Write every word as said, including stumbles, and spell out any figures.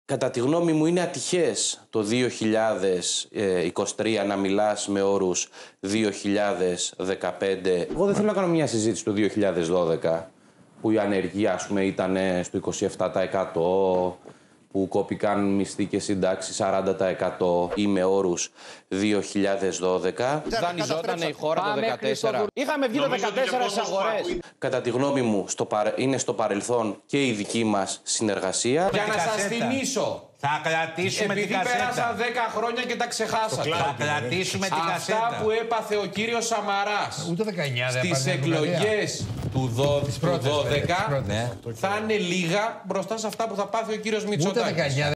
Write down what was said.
Κατά τη γνώμη μου είναι ατυχές το δύο χιλιάδες είκοσι τρία να μιλάς με όρους δύο χιλιάδες δεκαπέντε. Εγώ δεν θέλω να κάνω μια συζήτηση το δύο χιλιάδες δώδεκα που η ανεργία, ας πούμε, ήταν στο είκοσι επτά τοις εκατό, που κόπηκαν μισθοί και συντάξεις σαράντα τοις εκατό ή με όρους δύο χιλιάδες δώδεκα. Δανειζόταν η χώρα το δεκατέσσερα. Είχαμε βγει το δεκατέσσερα στις αγορές. Κατά τη γνώμη μου στο παρε... είναι στο παρελθόν και η δική μας συνεργασία. Για να σας θυμίσω. Θα κρατήσουμε Επειδή την κασέτα. πέρασαν δέκα χρόνια και τα ξεχάσατε. Θα κρατήσουμε την κασέτα. Αυτά που έπαθε ο κύριος Σαμαράς ούτε δεκαεννιά δεν στις εκλογές του δώδεκα θα είναι λίγα μπροστά σε αυτά που θα πάθει ο κύριος Μητσοτάκης.